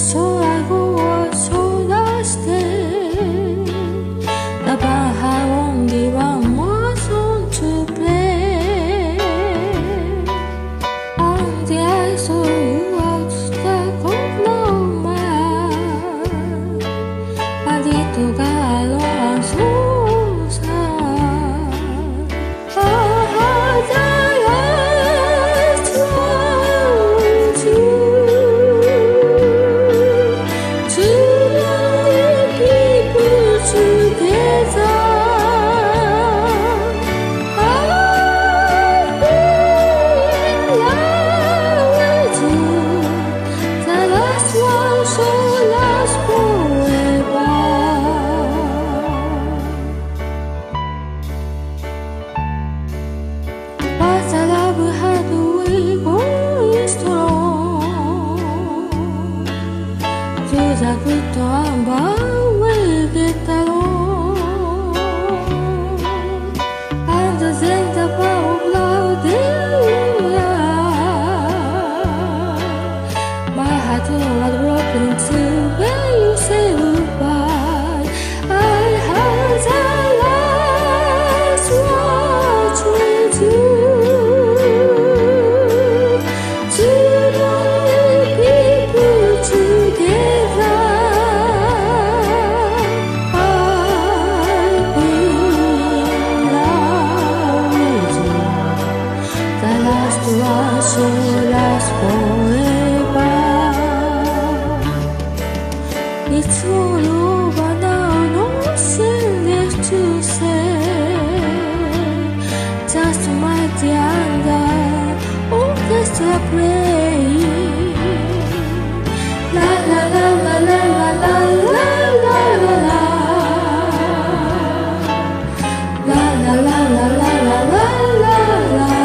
So I go so last day. The bar had only one more song to play. And I saw you out the corner of my eye. A little girl and so sad. The good and bad will get along, and then the power of love in your eye. My heart was broken too when you said goodbye. I had the last watch with you. Two lonely people together. So last forever. It's all over now, nothing left to say. Just my dear and orchestra playing. La la la la la la la la la la. La la la la la la la la.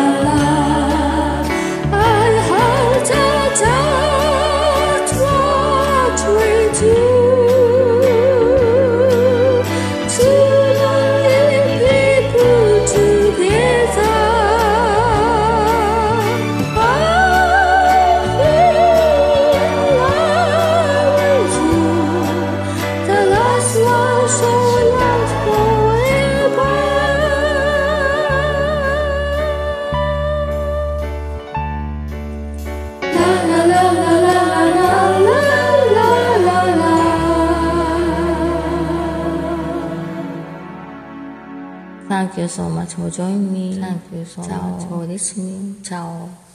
Thank you so much for joining me. Thank you so much for listening. Ciao.